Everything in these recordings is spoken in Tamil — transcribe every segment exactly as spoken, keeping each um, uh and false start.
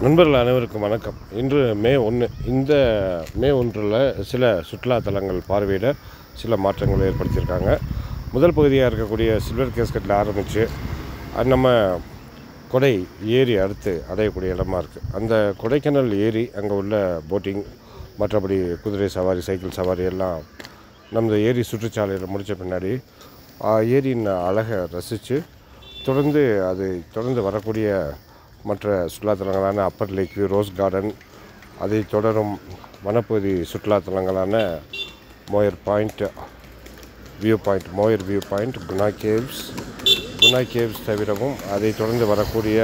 நண்பர்கள் அனைவருக்கும் வணக்கம். இன்று மே ஒன்று. இந்த மே ஒன்றில் சில சுற்றுலா தலங்கள் பார்வையிட சில மாற்றங்களை ஏற்படுத்தியிருக்காங்க. முதல் பகுதியாக இருக்கக்கூடிய சில்வர் கேஸ்கட்டில் ஆரம்பித்து அது நம்ம கொடை ஏரி அடுத்து அடையக்கூடிய இடமா இருக்குது. அந்த கொடைக்கானல் ஏரி அங்கே உள்ள போட்டிங், மற்றபடி குதிரை சவாரி, சைக்கிள் சவாரி எல்லாம் நம்ம ஏரி சுற்றுச்சாலையில் முடித்த பின்னாடி ஏரியின் அழகை ரசித்து தொடர்ந்து அது தொடர்ந்து வரக்கூடிய மற்ற சுற்றுலாத்தலங்களான upper lake view, rose garden, அதை தொடரும் வனப்பகுதி சுற்றுலாத்தலங்களான Moir point view point Moir view point Guna caves Guna caves தவிரவும் அதை தொடர்ந்து வரக்கூடிய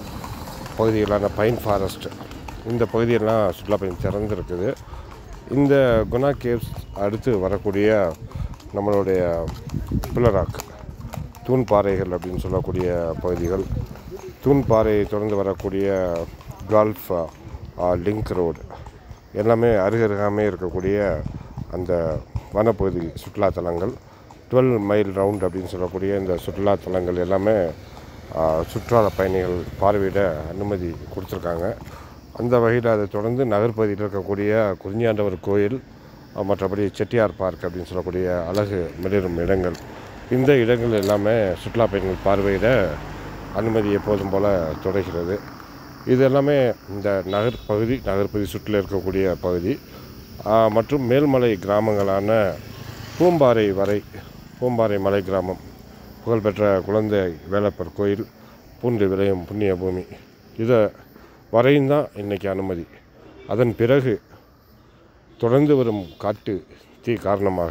பகுதிகளான பைன் ஃபாரஸ்ட், இந்த பகுதியெல்லாம் சுற்றுலா பயணம் திறந்துருக்குது. இந்த குணா கேவ்ஸ் அடுத்து வரக்கூடிய நம்மளுடைய பில்லராக் தூண்பாறைகள் அப்படின்னு சொல்லக்கூடிய பகுதிகள், தூண்பாறையை தொடர்ந்து வரக்கூடிய கால்ஃப் லிங்க் ரோடு எல்லாமே அருகருகாமே இருக்கக்கூடிய அந்த வனப்பகுதி சுற்றுலாத்தலங்கள். டுவெல் மைல் ரவுண்ட் அப்படின்னு சொல்லக்கூடிய இந்த சுற்றுலாத்தலங்கள் எல்லாமே சுற்றுலா பயணிகள் பார்வையிட அனுமதி கொடுத்துருக்காங்க. அந்த வகையில் அதை தொடர்ந்து நகர்ப்பகுதியில் இருக்கக்கூடிய குறிஞ்சாண்டவர் கோயில், மற்றபடி செட்டியார் பார்க் அப்படின்னு சொல்லக்கூடிய அழகு மிளிரும் இடங்கள், இந்த இடங்கள் எல்லாமே சுற்றுலா பயணிகள் பார்வையிட அனுமதி எப்போதும் போல் தொடர்கிறது. இது எல்லாமே இந்த நகர்ப்பகுதி நகர்ப்பகுதி சுற்றில் இருக்கக்கூடிய பகுதி மற்றும் மேல்மலை கிராமங்களான பூம்பாறை வரை, பூம்பாறை மலை கிராமம், புகழ்பெற்ற குழந்தை வேலப்பர் கோயில், பூண்டு விளையும் புண்ணிய பூமி, இதை வரையும் தான் இன்றைக்கி அனுமதி. அதன் பிறகு தொடர்ந்து வரும் காட்டு தீ காரணமாக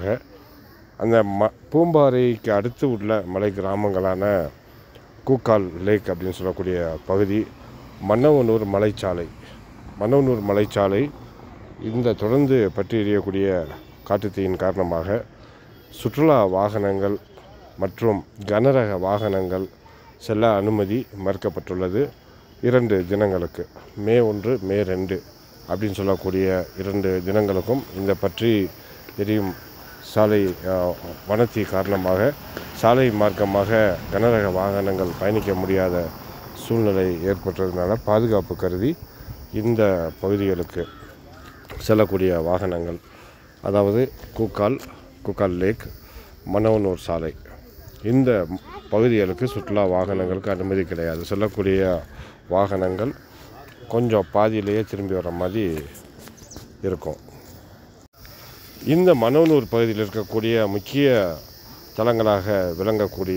அந்த ம பூம்பாறைக்கு அடுத்து உள்ள மலை கிராமங்களான கூக்கால் லேக் அப்படின்னு சொல்லக்கூடிய பகுதி, மன்னவனூர் மலைச்சாலை மன்னவனூர் மலைச்சாலை இந்த தொடர்ந்து பற்றி எறியக்கூடிய காட்டுத்தீயின் காரணமாக சுற்றுலா வாகனங்கள் மற்றும் கனரக வாகனங்கள் செல்ல அனுமதி மறுக்கப்பட்டுள்ளது. இரண்டு தினங்களுக்கு, மே ஒன்று மே ரெண்டு அப்படின்னு சொல்லக்கூடிய இரண்டு தினங்களுக்கும் இந்த பற்றி எரியும் சாலை வனத்தீ காரணமாக சாலை மார்க்கமாக கனரக வாகனங்கள் பயணிக்க முடியாத சூழ்நிலை ஏற்பட்டதுனால பாதுகாப்பு கருதி இந்த பகுதிகளுக்கு செல்லக்கூடிய வாகனங்கள், அதாவது கூக்கால் கூக்கால் லேக், மன்னவனூர் சாலை, இந்த பகுதிகளுக்கு சுற்றுலா வாகனங்களுக்கு அனுமதி கிடையாது. செல்லக்கூடிய வாகனங்கள் கொஞ்சம் பாதியிலேயே திரும்பி வர மாதிரி இருக்கும். இந்த மன்னவனூர் பகுதியில் இருக்கக்கூடிய முக்கிய தலங்களாக விளங்கக்கூடிய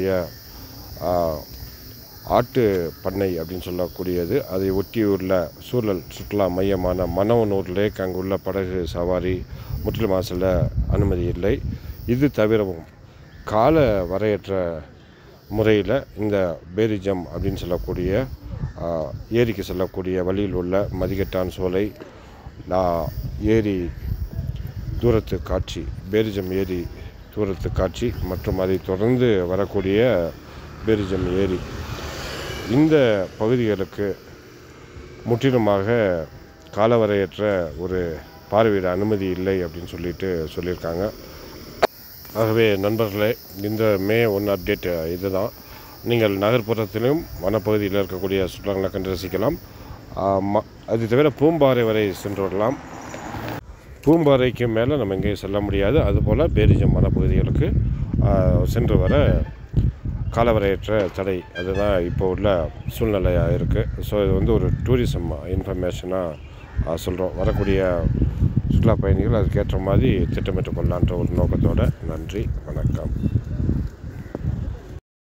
ஆட்டு பண்ணை அப்படின்னு சொல்லக்கூடியது, அதை ஒட்டியுள்ள சூழல் சுற்றுலா மையமான மன்னவனூர் லேக், அங்கு உள்ள படகு சவாரி முற்றிலுமாக செல்ல அனுமதி இல்லை. இது தவிரவும் கால வரையற்ற முறையில் இந்த பேரிஜம் அப்படின்னு சொல்லக்கூடிய ஏரிக்கு செல்லக்கூடிய வழியில் உள்ள மதிகட்டான் சோலை, ஏரி தூரத்து காட்சி, பேரிஜம் ஏரி தூரத்து காட்சி மற்றும் அதை தொடர்ந்து வரக்கூடிய பேரிஜம் ஏரி, இந்த பகுதிகளுக்கு முற்றிலுமாக காலவரையற்ற ஒரு பார்வையிட அனுமதி இல்லை அப்படின்னு சொல்லிட்டு சொல்லியிருக்காங்க. ஆகவே நண்பர்களே, இந்த மே ஒன்று அப்டேட் இது தான். நீங்கள் நகர்ப்புறத்திலும் வனப்பகுதியில் இருக்கக்கூடிய சுற்றுலாங்களை கண்டு ரசிக்கலாம். அது தவிர பூம்பாறை வரை சென்று வரலாம். பூம்பாறைக்கு மேலே நம்ம எங்கேயும் செல்ல முடியாது. அதுபோல் பேரிஜம் வனப்பகுதிகளுக்கு சென்று வர காலவரையற்ற தடை, அதுதான் இப்போ உள்ள சூழ்நிலையாக இருக்குது. ஸோ இது வந்து ஒரு டூரிசம் இன்ஃபர்மேஷனாக சொல்கிறோம். வரக்கூடிய சுற்றுலா பயணிகள் அதுக்கேற்ற மாதிரி திட்டமிட்டு கொள்ளலான்ற ஒரு நோக்கத்தோடு. நன்றி, வணக்கம்.